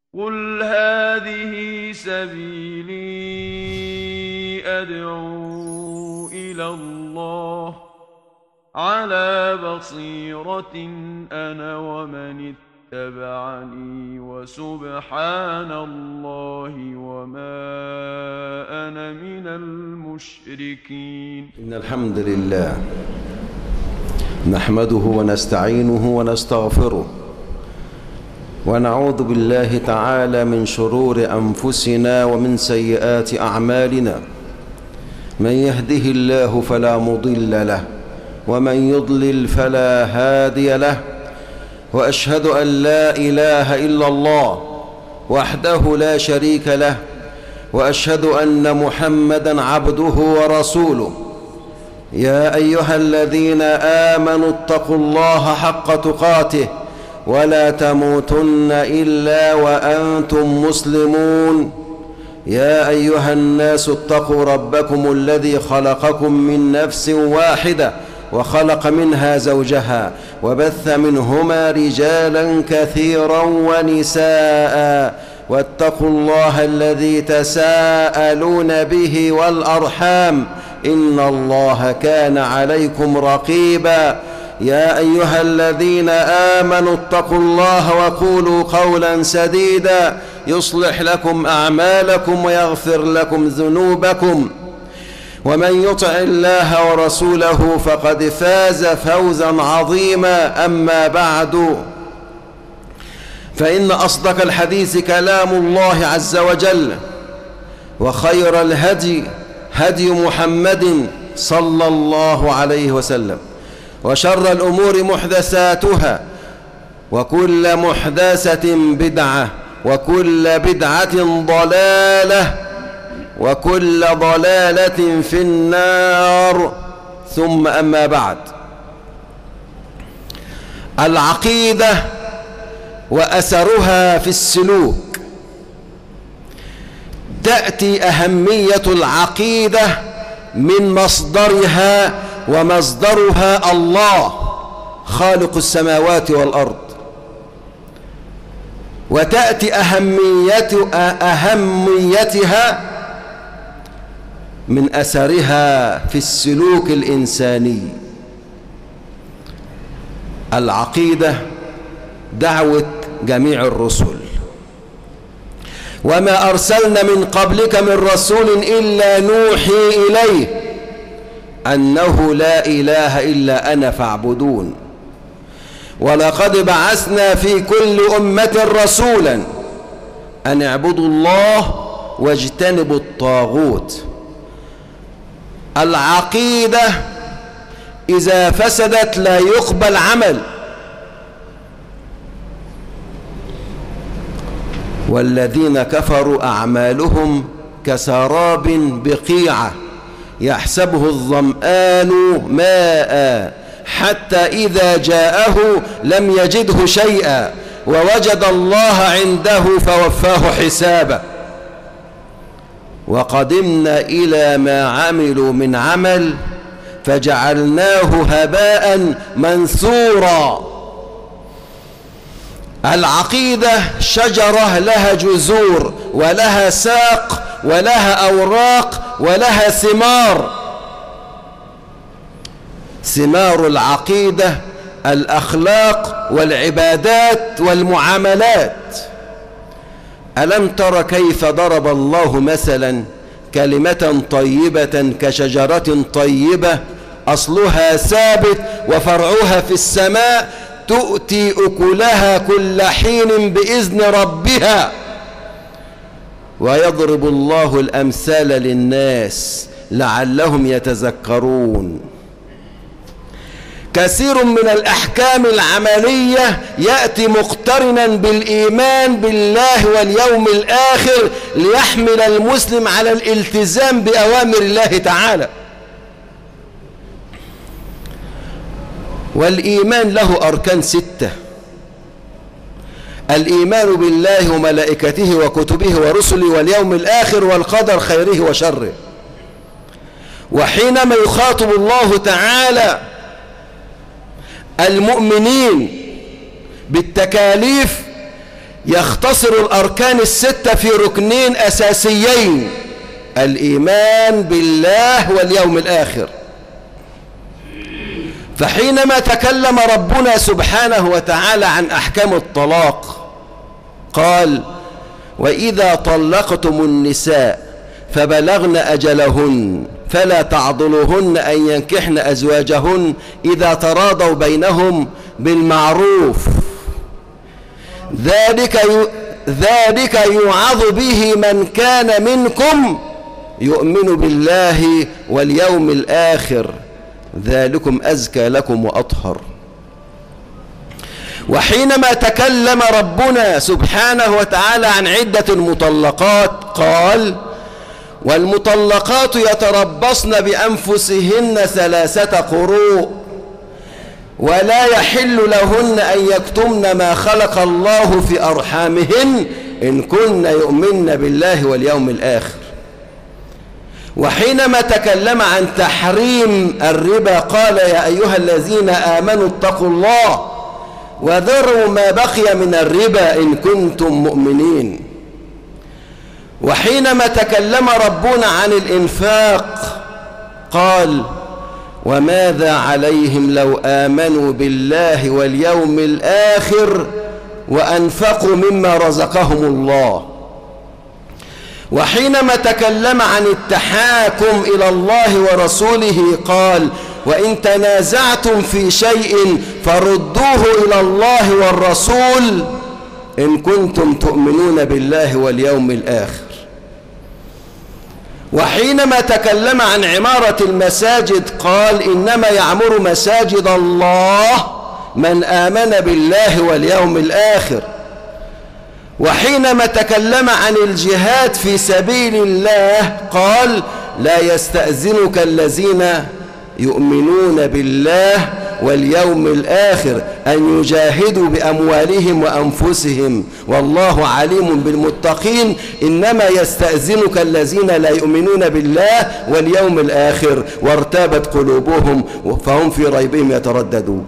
قل هذه سبيلي أدعو إلى الله على بصيرة أنا ومن اتبعني وسبحان الله وما أنا من المشركين. إن الحمد لله نحمده ونستعينه ونستغفره ونعوذ بالله تعالى من شرور أنفسنا ومن سيئات أعمالنا. من يهده الله فلا مضل له ومن يضلل فلا هادي له، وأشهد أن لا إله إلا الله وحده لا شريك له، وأشهد أن محمدًا عبده ورسوله. يا أيها الذين آمنوا اتقوا الله حق تقاته ولا تموتن إلا وأنتم مسلمون. يا أيها الناس اتقوا ربكم الذي خلقكم من نفس واحدة وخلق منها زوجها وبث منهما رجالا كثيرا ونساء، واتقوا الله الذي تساءلون به والأرحام إن الله كان عليكم رقيبا. يا أيها الذين آمنوا اتقوا الله وقولوا قولا سديدا يصلح لكم أعمالكم ويغفر لكم ذنوبكم، ومن يطع الله ورسوله فقد فاز فوزا عظيما. أما بعد، فإن أصدق الحديث كلام الله عز وجل، وخير الهدي هدي محمد صلى الله عليه وسلم، وشر الأمور محدثاتها، وكل محدثة بدعة، وكل بدعة ضلالة، وكل ضلالة في النار. ثم أما بعد، العقيدة وأثرها في السلوك. تأتي أهمية العقيدة من مصدرها، ومصدرها الله خالق السماوات والأرض، وتأتي أهميتها من أثرها في السلوك الإنساني. العقيدة دعوة جميع الرسل، وما أرسلنا من قبلك من رسول إلا نوحي إليه أنه لا إله إلا أنا فاعبدون. ولقد بعثنا في كل أمة رسولا أن اعبدوا الله واجتنبوا الطاغوت. العقيدة إذا فسدت لا يقبل عمل. والذين كفروا أعمالهم كسراب بقيعة يحسبه الظمآن ماء حتى إذا جاءه لم يجده شيئا ووجد الله عنده فوفاه حسابه. وقدمنا إلى ما عملوا من عمل فجعلناه هباء منثورا. العقيدة شجرة لها جذور ولها ساق ولها أوراق ولها ثمار. ثمار العقيدة الأخلاق والعبادات والمعاملات. ألم تر كيف ضرب الله مثلا كلمة طيبة كشجرة طيبة أصلها ثابت وفرعها في السماء تؤتي أكلها كل حين بإذن ربها. ويضرب الله الأمثال للناس لعلهم يتذكرون. كثير من الأحكام العملية يأتي مقترنا بالإيمان بالله واليوم الآخر ليحمل المسلم على الالتزام بأوامر الله تعالى. والإيمان له أركان 6: الإيمان بالله وملائكته وكتبه ورسله واليوم الآخر والقدر خيره وشره. وحينما يخاطب الله تعالى المؤمنين بالتكاليف يختصر الأركان الستة في ركنين أساسيين: الإيمان بالله واليوم الآخر. فحينما تكلم ربنا سبحانه وتعالى عن أحكام الطلاق قال: وإذا طلقتم النساء فبلغن أجلهن فلا تعضلوهن أن ينكحن أزواجهن إذا تراضوا بينهم بالمعروف، ذلك يوعظ به من كان منكم يؤمن بالله واليوم الآخر، ذلكم أزكى لكم وأطهر. وحينما تكلم ربنا سبحانه وتعالى عن عدة المطلقات قال: والمطلقات يتربصن بأنفسهن 3 قروء ولا يحل لهن أن يكتمن ما خلق الله في أرحامهن إن كن يؤمن بالله واليوم الآخر. وحينما تكلم عن تحريم الربا قال: يا أيها الذين آمنوا اتقوا الله وذروا ما بقي من الربا إن كنتم مؤمنين. وحينما تكلم ربنا عن الإنفاق قال: وماذا عليهم لو آمنوا بالله واليوم الآخر وأنفقوا مما رزقهم الله. وحينما تكلم عن التحاكم إلى الله ورسوله قال: وإن تنازعتم في شيء فردوه إلى الله والرسول إن كنتم تؤمنون بالله واليوم الآخر. وحينما تكلم عن عمارة المساجد قال: إنما يعمر مساجد الله من آمن بالله واليوم الآخر. وحينما تكلم عن الجهاد في سبيل الله قال: لا يستأذنك الذين يؤمنون بالله واليوم الآخر أن يجاهدوا بأموالهم وأنفسهم والله عليم بالمتقين، إنما يستأذنك الذين لا يؤمنون بالله واليوم الآخر وارتابت قلوبهم فهم في ريبهم يترددون.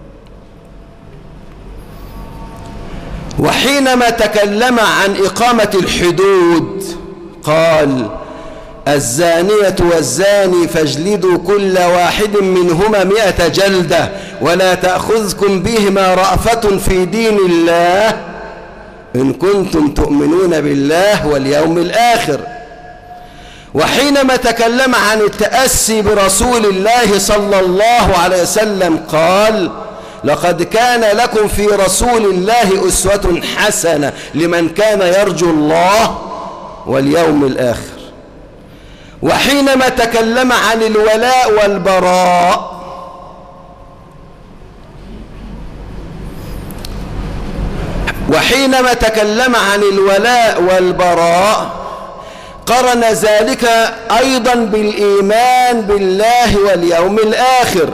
وحينما تكلم عن إقامة الحدود قال: الزانية والزاني فاجلدوا كل واحد منهما 100 جلدة ولا تأخذكم بهما رأفة في دين الله إن كنتم تؤمنون بالله واليوم الآخر. وحينما تكلم عن التأسي برسول الله صلى الله عليه وسلم قال: لقد كان لكم في رسول الله أسوة حسنة لمن كان يرجو الله واليوم الآخر. وحينما تكلم عن الولاء والبراء قرن ذلك أيضا بالإيمان بالله واليوم الآخر.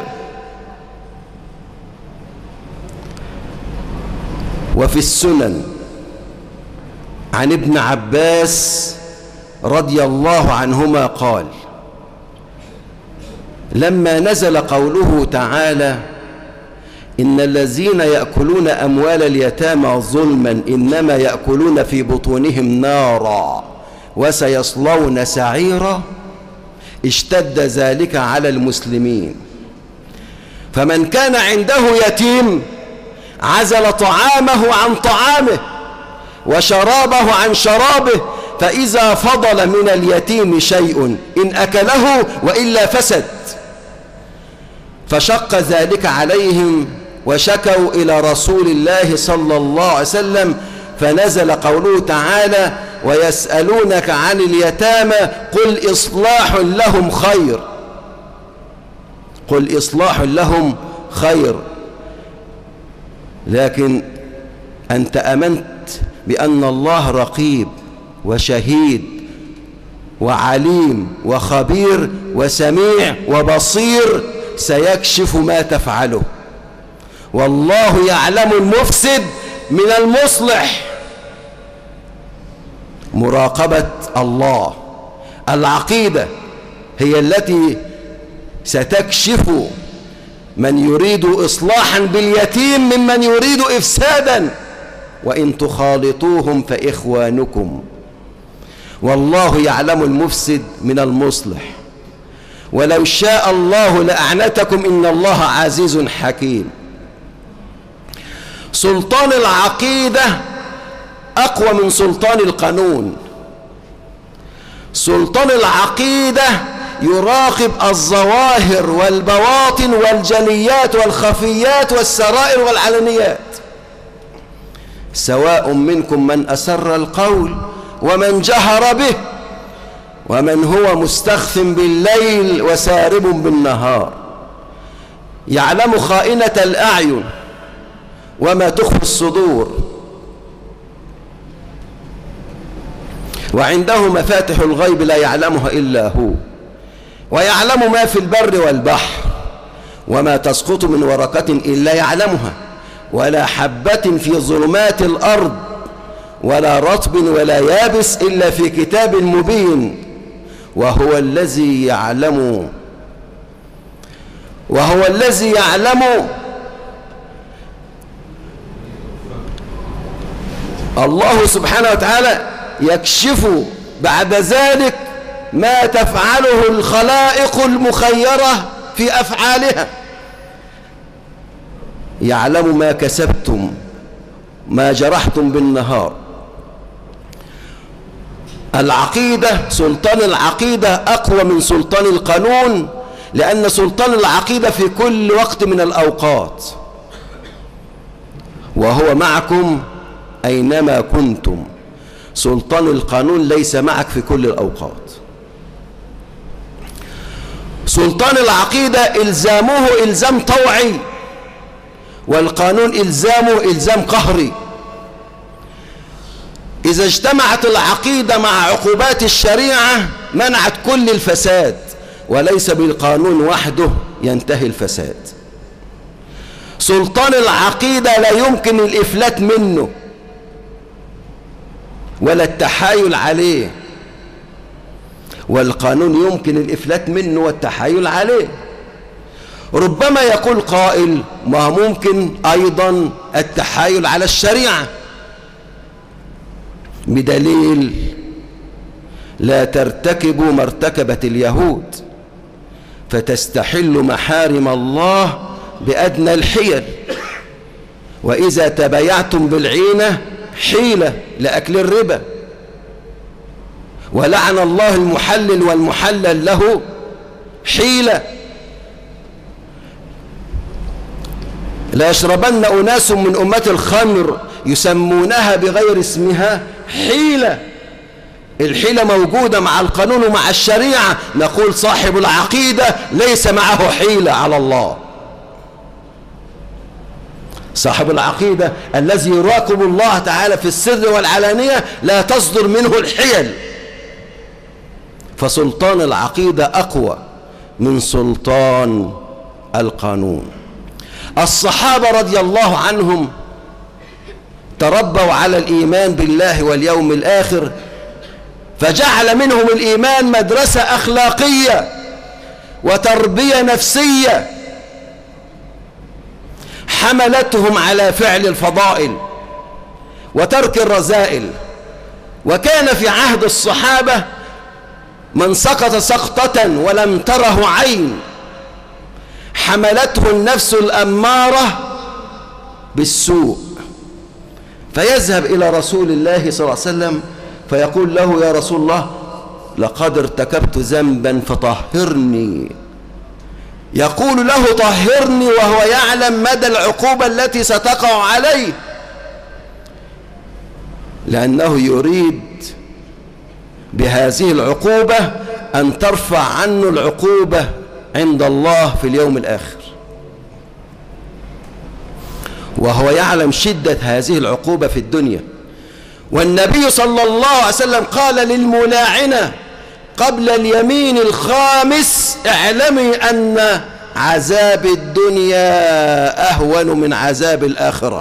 وفي السنن عن ابن عباس رضي الله عنهما قال: لما نزل قوله تعالى: إن الذين يأكلون أموال اليتامى ظلما إنما يأكلون في بطونهم نارا وسيصلون سعيرا، اشتد ذلك على المسلمين، فمن كان عنده يتيم عزل طعامه عن طعامه وشرابه عن شرابه، فإذا فضل من اليتيم شيء إن أكله وإلا فسد. فشق ذلك عليهم وشكوا إلى رسول الله صلى الله عليه وسلم، فنزل قوله تعالى: ويسألونك عن اليتامى قل إصلاح لهم خير، قل إصلاح لهم خير. لكن أنت أمنت بأن الله رقيب وشهيد وعليم وخبير وسميع وبصير، سيكشف ما تفعله، والله يعلم المفسد من المصلح. مراقبة الله، العقيدة هي التي ستكشف من يريد إصلاحا باليتيم ممن يريد إفسادا وإن تخالطوهم فإخوانكم والله يعلم المفسد من المصلح ولو شاء الله لأعنتكم إن الله عزيز حكيم. سلطان العقيدة أقوى من سلطان القانون. سلطان العقيدة يراقب الظواهر والبواطن والجليات والخفيات والسرائر والعلنيات. سواء منكم من أسر القول ومن جهر به ومن هو مستخف بالليل وسارب بالنهار. يعلم خائنة الأعين وما تخفي الصدور، وعنده مفاتح الغيب لا يعلمها إلا هو، ويعلم ما في البر والبحر، وما تسقط من ورقة إلا يعلمها، ولا حبة في ظلمات الأرض ولا رطب ولا يابس إلا في كتاب مبين. وهو الذي يعلم الله سبحانه وتعالى يكشف بعد ذلك ما تفعله الخلائق المخيرة في أفعالها. يعلم ما كسبتم ما جرحتم بالنهار. العقيدة، سلطان العقيدة أقوى من سلطان القانون، لأن سلطان العقيدة في كل وقت من الأوقات، وهو معكم أينما كنتم. سلطان القانون ليس معك في كل الأوقات. سلطان العقيدة إلزامه إلزام طوعي، والقانون إلزامه إلزام قهري. إذا اجتمعت العقيدة مع عقوبات الشريعة منعت كل الفساد، وليس بالقانون وحده ينتهي الفساد. سلطان العقيدة لا يمكن الإفلات منه ولا التحايل عليه، والقانون يمكن الإفلات منه والتحايل عليه. ربما يقول قائل ما ممكن أيضا التحايل على الشريعة، بدليل لا ترتكبوا ما ارتكبت اليهود فتستحل محارم الله بأدنى الحيل، وإذا تبايعتم بالعينة حيلة لأكل الربا، ولعن الله المحلل والمحلل له حيلة. لا يشربن أناس من أمة الخمر يسمونها بغير اسمها حيلة. الحيلة موجودة مع القانون ومع الشريعة. نقول صاحب العقيدة ليس معه حيلة على الله. صاحب العقيدة الذي يراقب الله تعالى في السر والعلانية لا تصدر منه الحيل. فسلطان العقيدة أقوى من سلطان القانون. الصحابة رضي الله عنهم تربوا على الإيمان بالله واليوم الآخر، فجعل منهم الإيمان مدرسة أخلاقية وتربية نفسية حملتهم على فعل الفضائل وترك الرذائل. وكان في عهد الصحابة من سقط سقطة ولم تره عين حملته النفس الأمارة بالسوء، فيذهب إلى رسول الله صلى الله عليه وسلم فيقول له يا رسول الله لقد ارتكبت ذنبا فطهرني. يقول له طهرني وهو يعلم مدى العقوبة التي ستقع عليه، لأنه يريد بهذه العقوبة أن ترفع عنه العقوبة عند الله في اليوم الآخر، وهو يعلم شدة هذه العقوبة في الدنيا. والنبي صلى الله عليه وسلم قال للملاعنة قبل اليمين الخامس اعلمي أن عذاب الدنيا أهون من عذاب الآخرة.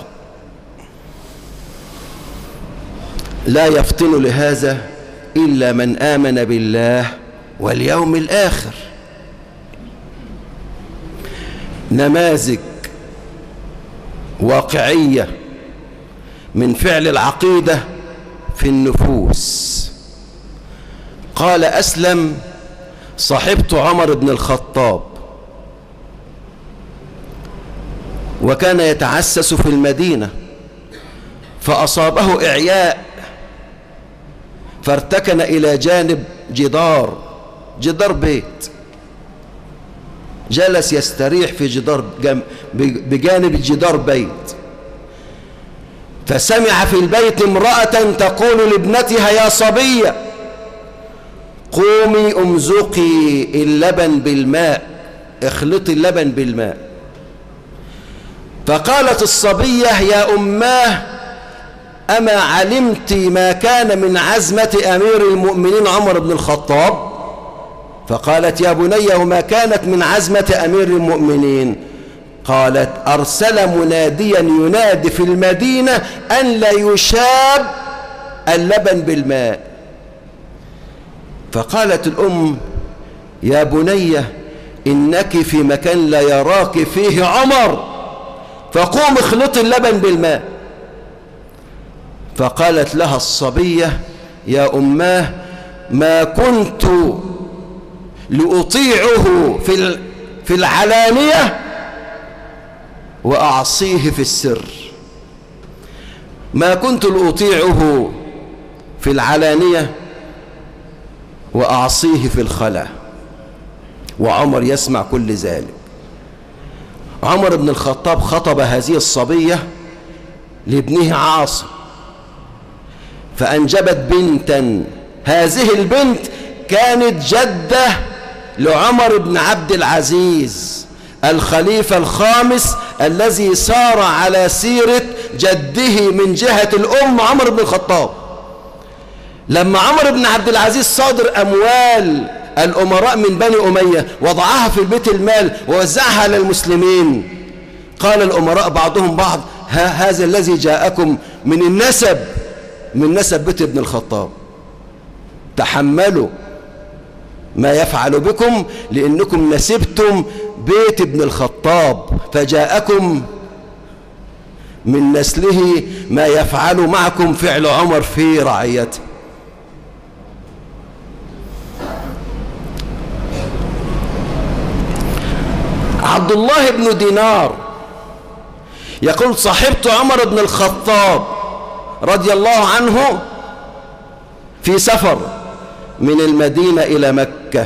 لا يفطن لهذا إلا من آمن بالله واليوم الآخر. نماذج واقعية من فعل العقيدة في النفوس. قال أسلم: صحبت عمر بن الخطاب وكان يتعسس في المدينة، فأصابه إعياء فارتكن إلى جانب جدار بيت، جلس يستريح في بجانب الجدار بيت، فسمع في البيت امرأة تقول لابنتها: يا صبية قومي امزقي اللبن بالماء، اخلطي اللبن بالماء. فقالت الصبية: يا أماه أما علمت ما كان من عزمة أمير المؤمنين عمر بن الخطاب؟ فقالت: يا بني وما كانت من عزمة أمير المؤمنين؟ قالت: أرسل مناديا ينادي في المدينة أن لا يشاب اللبن بالماء. فقالت الأم: يا بني إنك في مكان لا يراك فيه عمر، فقوم اخلطي اللبن بالماء. فقالت لها الصبية: يا أماه ما كنت لأطيعه في العلانية وأعصيه في السر. ما كنت لأطيعه في العلانية وأعصيه في الخلاء. وعمر يسمع كل ذلك. عمر بن الخطاب خطب هذه الصبية لابنه عاصم، فأنجبت بنتا. هذه البنت كانت جدة لعمر بن عبد العزيز الخليفة الخامس الذي سار على سيرة جده من جهة الأم عمر بن الخطاب. لما عمر بن عبد العزيز صادر أموال الأمراء من بني أمية وضعها في بيت المال ووزعها على المسلمين، قال الأمراء بعضهم بعض: هذا الذي جاءكم من نسب بيت ابن الخطاب، تحملوا ما يفعل بكم لأنكم نسبتم بيت ابن الخطاب، فجاءكم من نسله ما يفعل معكم فعل عمر في رعيته. عبد الله بن دينار يقول: صحبت عمر بن الخطاب رضي الله عنه في سفر من المدينة إلى مكة،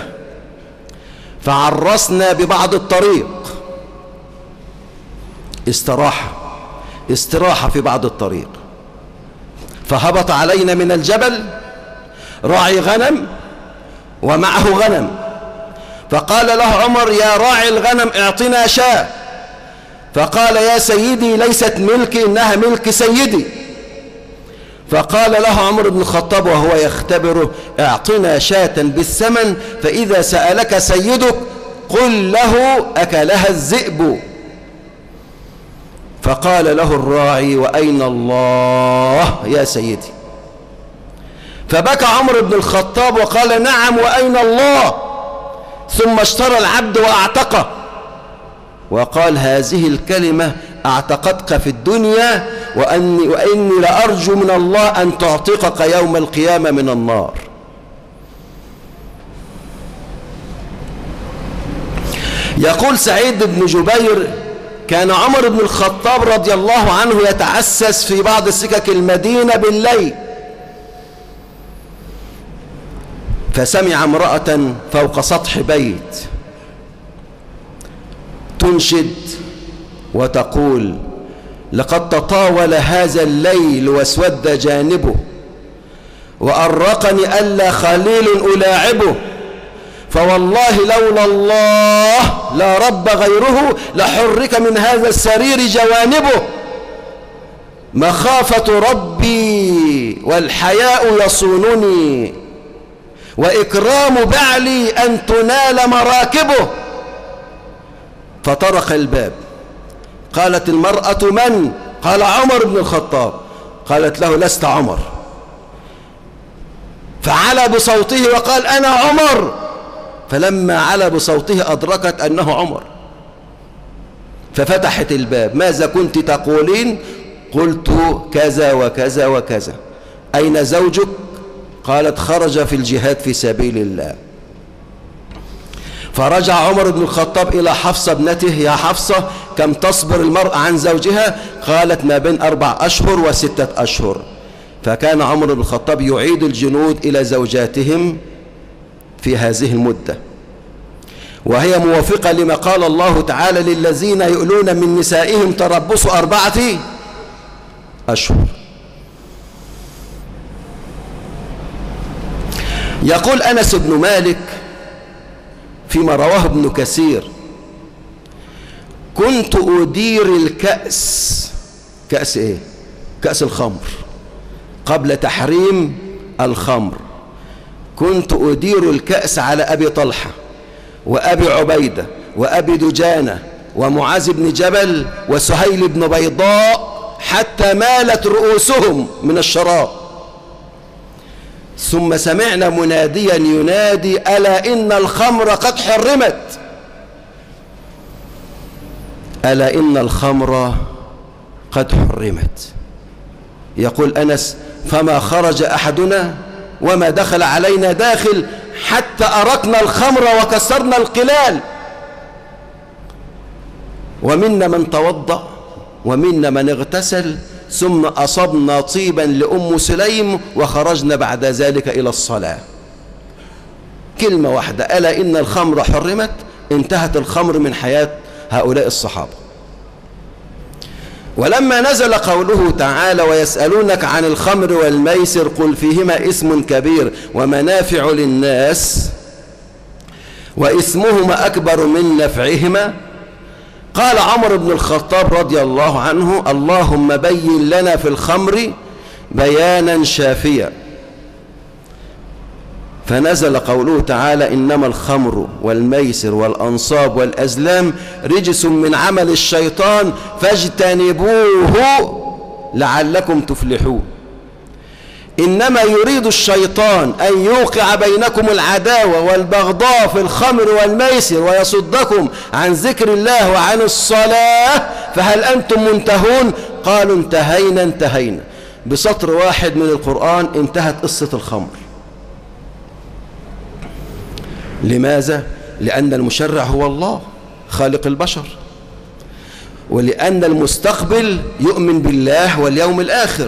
فعرسنا ببعض الطريق، استراحة في بعض الطريق، فهبط علينا من الجبل راعي غنم ومعه غنم، فقال له عمر: يا راعي الغنم اعطنا شاة. فقال: يا سيدي ليست ملكي، إنها ملك سيدي. فقال له عمر بن الخطاب وهو يختبره: اعطنا شاة بالثمن، فإذا سألك سيدك قل له أكلها الذئب. فقال له الراعي: وأين الله يا سيدي؟ فبكى عمر بن الخطاب وقال: نعم وأين الله؟ ثم اشترى العبد وأعتقه، وقال: هذه الكلمة أعتقتك في الدنيا، وإني لأرجو من الله أن تعتقك يوم القيامة من النار. يقول سعيد بن جبير: كان عمر بن الخطاب رضي الله عنه يتعسس في بعض سكك المدينة بالليل، فسمع امرأة فوق سطح بيت تنشد وتقول: لقد تطاول هذا الليل واسود جانبه، وأرقني ألا خليل ألاعبه، فوالله لولا الله لا رب غيره لحرك من هذا السرير جوانبه، مخافة ربي والحياء يصونني، وإكرام بعلي أن تنال مراكبه. فطرق الباب. قالت المرأة: من؟ قال: عمر بن الخطاب. قالت له: لست عمر. فعلى بصوته وقال: أنا عمر. فلما على بصوته أدركت أنه عمر، ففتحت الباب: ماذا كنت تقولين؟ قلت كذا وكذا وكذا. أين زوجك؟ قالت خرج في الجهاد في سبيل الله. فرجع عمر بن الخطاب إلى حفصة ابنته: يا حفصة، كم تصبر المرأة عن زوجها؟ قالت: ما بين 4 أشهر و6 أشهر. فكان عمر بن الخطاب يعيد الجنود إلى زوجاتهم في هذه المدة، وهي موافقة لما قال الله تعالى: للذين يؤلون من نسائهم تربص 4 أشهر. يقول أنس بن مالك فيما رواه ابن كثير: كنت أدير الكأس. كأس إيه؟ كأس الخمر قبل تحريم الخمر. كنت أدير الكأس على أبي طلحة وأبي عبيدة وأبي دجانة ومعاذ بن جبل وسهيل بن بيضاء حتى مالت رؤوسهم من الشراب. ثم سمعنا مناديا ينادي: ألا إن الخمر قد حرمت. ألا إن الخمر قد حرمت. يقول أنس: فما خرج أحدنا وما دخل علينا داخل حتى أرقنا الخمر وكسرنا القلال، ومنا من توضأ ومنا من اغتسل، ثم أصبنا طيبا لأم سليم وخرجنا بعد ذلك إلى الصلاة. كلمة واحدة: ألا إن الخمر حرمت. انتهت الخمر من حياة هؤلاء الصحابة. ولما نزل قوله تعالى: ويسألونك عن الخمر والميسر قل فيهما اسم كبير ومنافع للناس وإثمهما أكبر من نفعهما، قال عمر بن الخطاب رضي الله عنه: اللهم بين لنا في الخمر بيانا شافيا. فنزل قوله تعالى: إنما الخمر والميسر والأنصاب والأزلام رجس من عمل الشيطان فاجتنبوه لعلكم تفلحون. إنما يريد الشيطان أن يوقع بينكم العداوة والبغضاء في الخمر والميسر ويصدكم عن ذكر الله وعن الصلاة فهل أنتم منتهون؟ قالوا: انتهينا انتهينا. بسطر واحد من القرآن انتهت قصة الخمر. لماذا؟ لأن المشرع هو الله خالق البشر، ولأن المستقبل يؤمن بالله واليوم الآخر.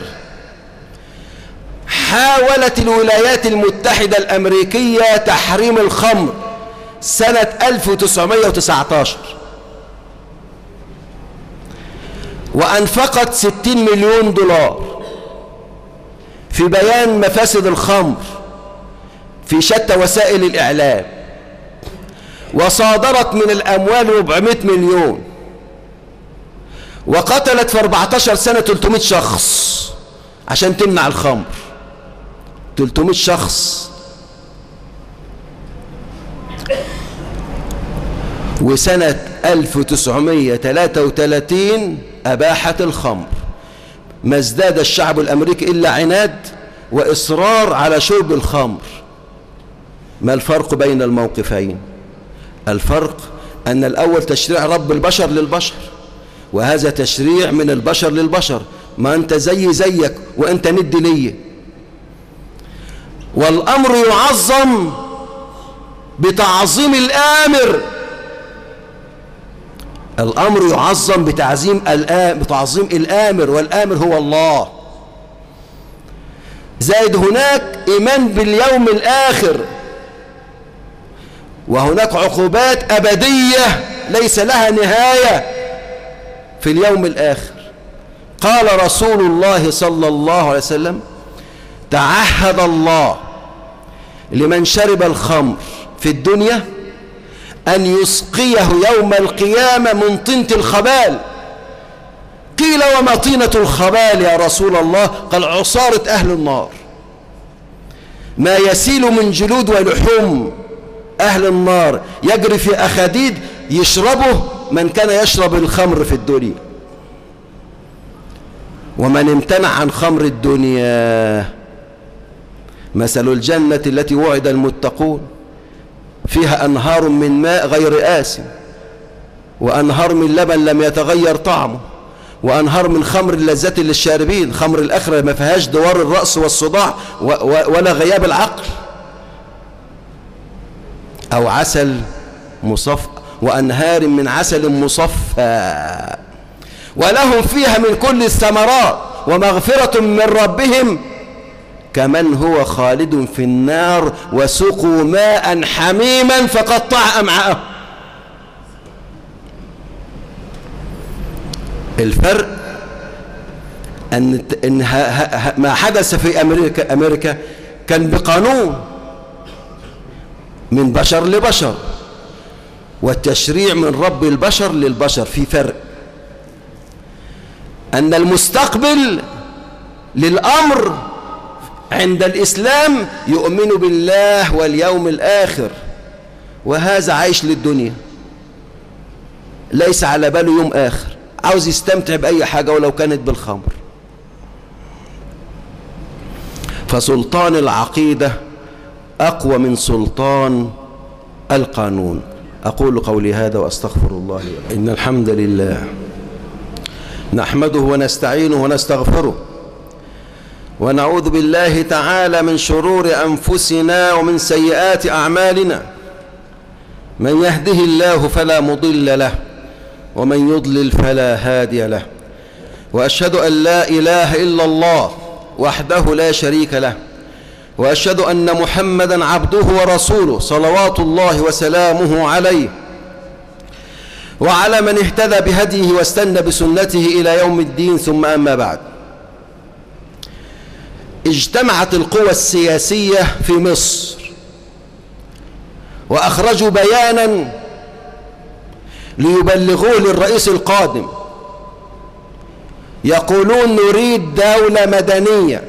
حاولت الولايات المتحدة الأمريكية تحريم الخمر سنة 1919 وأنفقت 60 مليون دولار في بيان مفاسد الخمر في شتى وسائل الإعلام، وصادرت من الأموال 400 مليون، وقتلت في 14 سنة 300 شخص عشان تمنع الخمر. 300 شخص. وسنة 1933 أباحت الخمر. ما ازداد الشعب الأمريكي إلا عناد وإصرار على شرب الخمر. ما الفرق بين الموقفين؟ الفرق أن الأول تشريع رب البشر للبشر، وهذا تشريع من البشر للبشر. ما أنت زيك وأنت ند لي. والأمر يعظم بتعظيم الآمر. الأمر يعظم بتعظيم الآمر، والآمر هو الله. زائد هناك إيمان باليوم الآخر، وهناك عقوبات أبدية ليس لها نهاية في اليوم الآخر. قال رسول الله صلى الله عليه وسلم: تعهد الله لمن شرب الخمر في الدنيا أن يسقيه يوم القيامة من طينة الخبال. قيل: وما طينة الخبال يا رسول الله؟ قال: عصارة أهل النار، ما يسيل من جلود ولحوم أهل النار يجري في أخاديد يشربه من كان يشرب الخمر في الدنيا. ومن امتنع عن خمر الدنيا مثل الجنة التي وعد المتقون فيها أنهار من ماء غير آسن وأنهار من لبن لم يتغير طعمه وأنهار من خمر اللذات للشاربين. خمر الآخرة ما فيهاش دوار الرأس والصداع ولا غياب العقل. أو عسل مصفى، وأنهار من عسل مصفى ولهم فيها من كل الثمرات ومغفرة من ربهم كمن هو خالد في النار وسقوا ماء حميما فقطع أمعاءهم. الفرق أن ما حدث في أمريكا كان بقانون من بشر لبشر، والتشريع من رب البشر للبشر. في فرق أن المستقبل للأمر عند الإسلام يؤمن بالله واليوم الآخر، وهذا عايش للدنيا ليس على باله يوم آخر، عاوز يستمتع بأي حاجة ولو كانت بالخمر. فسلطان العقيدة أقوى من سلطان القانون. أقول قولي هذا وأستغفر الله لي. إن الحمد لله نحمده ونستعينه ونستغفره، ونعوذ بالله تعالى من شرور أنفسنا ومن سيئات أعمالنا. من يهده الله فلا مضل له، ومن يضلل فلا هادي له. وأشهد أن لا إله إلا الله وحده لا شريك له، وأشهد أن محمدا عبده ورسوله صلوات الله وسلامه عليه وعلى من اهتدى بهديه واستنى بسنته إلى يوم الدين. ثم أما بعد، اجتمعت القوى السياسية في مصر وأخرجوا بيانا ليبلغوه للرئيس القادم، يقولون نريد دولة مدنية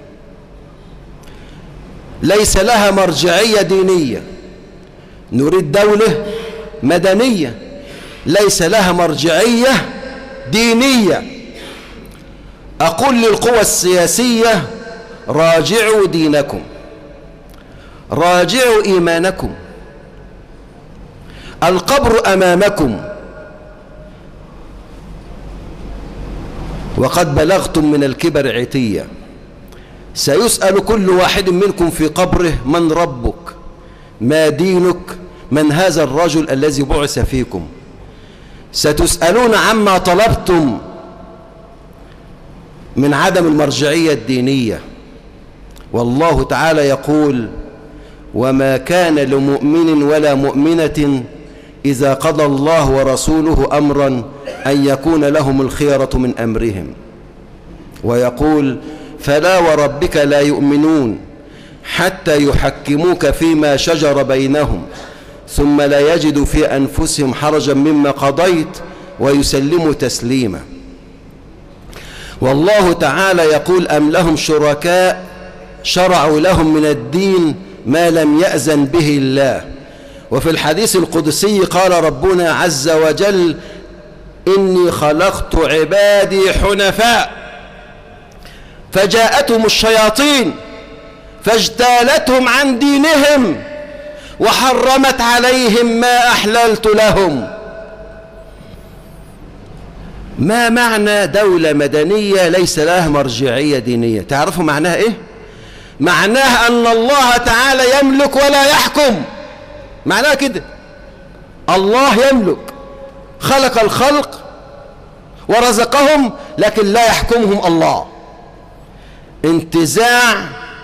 ليس لها مرجعية دينية. نريد دولة مدنية ليس لها مرجعية دينية. أقول للقوى السياسية راجعوا دينكم، راجعوا إيمانكم، القبر أمامكم، وقد بلغتم من الكبر عتيا. سيسأل كل واحد منكم في قبره من ربك، ما دينك، من هذا الرجل الذي بعث فيكم. ستسألون عما طلبتم من عدم المرجعية الدينية. والله تعالى يقول: وما كان لمؤمن ولا مؤمنة إذا قضى الله ورسوله أمرا أن يكون لهم الخيرة من أمرهم. ويقول: فلا وربك لا يؤمنون حتى يحكموك فيما شجر بينهم ثم لا يجدوا في أنفسهم حرجا مما قضيت ويسلموا تسليما. والله تعالى يقول: أم لهم شركاء شرعوا لهم من الدين ما لم يأذن به الله. وفي الحديث القدسي قال ربنا عز وجل: إني خلقت عبادي حنفاء فجاءتهم الشياطين فاجتالتهم عن دينهم وحرمت عليهم ما أحللت لهم. ما معنى دولة مدنية ليس لها مرجعية دينية؟ تعرفوا معناها إيه؟ معناها أن الله تعالى يملك ولا يحكم. معناها كده، الله يملك، خلق الخلق ورزقهم لكن لا يحكمهم الله. انتزاع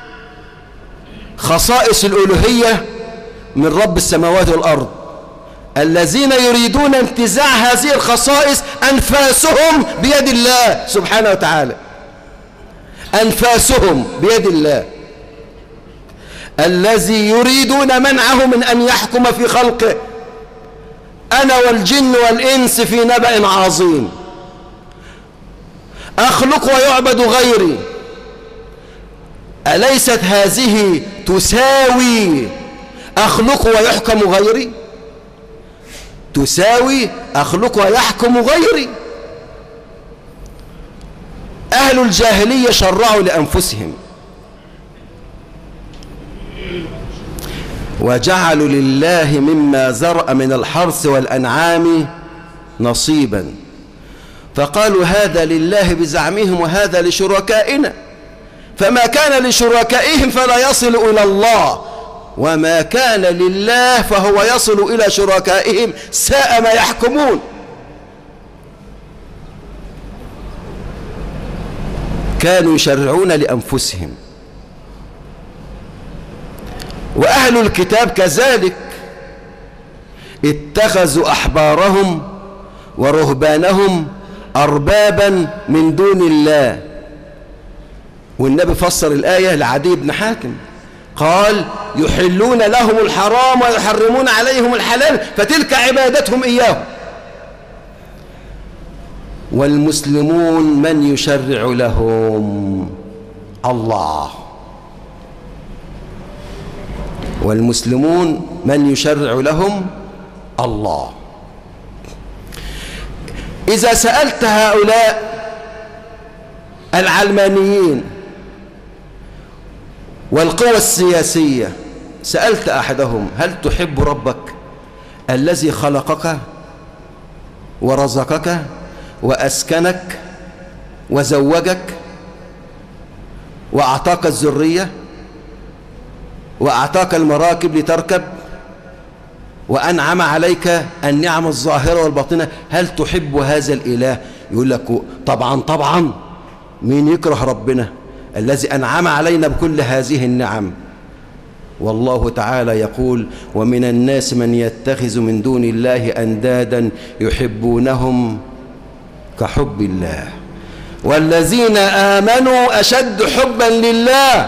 خصائص الألوهية من رب السماوات والأرض. الذين يريدون انتزاع هذه الخصائص أنفاسهم بيد الله سبحانه وتعالى، أنفاسهم بيد الله. الذي يريدون منعه من أن يحكم في خلقه. أنا والجن والإنس في نبأ عظيم، أخلق ويعبد غيري. أليست هذه تساوي أخلق ويحكم غيري؟ تساوي أخلق ويحكم غيري. أهل الجاهلية شرعوا لأنفسهم وجعلوا لله مما زرع من الحرث والأنعام نصيبا، فقالوا هذا لله بزعمهم وهذا لشركائنا، فما كان لشركائهم فلا يصل إلى الله، وما كان لله فهو يصل إلى شركائهم، ساء ما يحكمون. كانوا يشرعون لأنفسهم. وأهل الكتاب كذلك اتخذوا أحبارهم ورهبانهم أربابا من دون الله. والنبي فسر الآية لعدي بن حاتم قال يحلون لهم الحرام ويحرمون عليهم الحلال، فتلك عبادتهم إياه. والمسلمون من يشرع لهم؟ الله. والمسلمون من يشرع لهم؟ الله. إذا سألت هؤلاء العلمانيين والقوى السياسية، سألت أحدهم هل تحب ربك الذي خلقك ورزقك وأسكنك وزوجك وأعطاك الذرية وأعطاك المراكب لتركب وأنعم عليك النعم الظاهرة والباطنة، هل تحب هذا الإله؟ يقول لك طبعا طبعا، مين يكره ربنا الذي أنعم علينا بكل هذه النعم؟ والله تعالى يقول ومن الناس من يتخذ من دون الله أندادا يحبونهم كحب الله والذين آمنوا أشد حبا لله.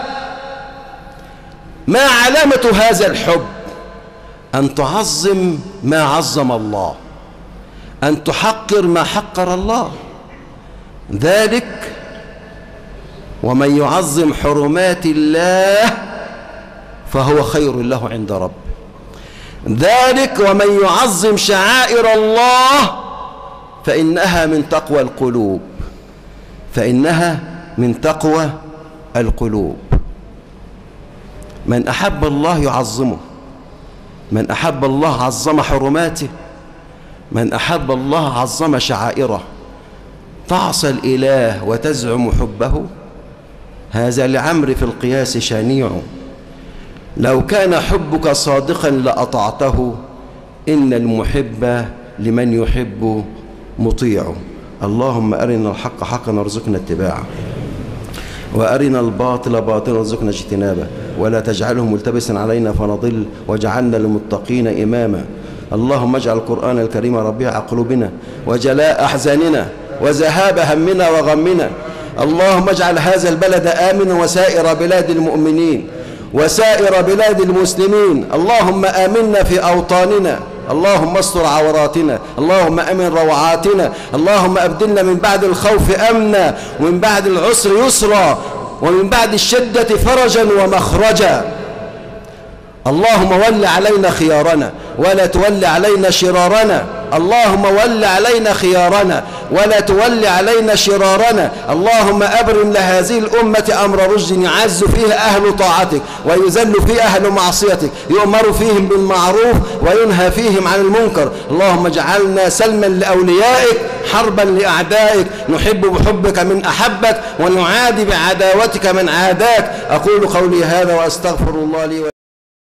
ما علامة هذا الحب؟ أن تعظم ما عظم الله، أن تحقر ما حقر الله. ذلك ومن يعظم حرمات الله فهو خير له عند رب. ذلك ومن يعظم شعائر الله فإنها من تقوى القلوب، فإنها من تقوى القلوب. من أحب الله يعظمه، من أحب الله عظم حرماته، من أحب الله عظم شعائره. تعصى الإله وتزعم حبه، هذا لعمر في القياس شنيع. لو كان حبك صادقا لأطعته، إن المحب لمن يحب مطيع. اللهم أرنا الحق حقا وارزقنا اتباعه، وأرنا الباطل باطلا وارزقنا اجتنابه، ولا تجعله ملتبسا علينا فنضل، واجعلنا للمتقين إماما. اللهم اجعل القرآن الكريم ربيع قلوبنا وجلاء أحزاننا وذهاب همنا وغمنا. اللهم اجعل هذا البلد آمنا وسائر بلاد المؤمنين وسائر بلاد المسلمين. اللهم آمنا في أوطاننا، اللهم استر عوراتنا، اللهم أمن روعاتنا، اللهم أبدلنا من بعد الخوف أمنا، ومن بعد العسر يسرا، ومن بعد الشدة فرجا ومخرجا. اللهم ول علينا خيارنا ولا تول علينا شرارنا. اللهم ول علينا خيارنا ولا تول علينا شرارنا. اللهم أبرم لهذه الأمة أمر رشد يعز فيه أهل طاعتك ويذل فيه أهل معصيتك، يؤمر فيهم بالمعروف وينهى فيهم عن المنكر. اللهم اجعلنا سلما لأوليائك حربا لأعدائك، نحب بحبك من أحبك ونعادي بعداوتك من عاداك. أقول قولي هذا وأستغفر الله لي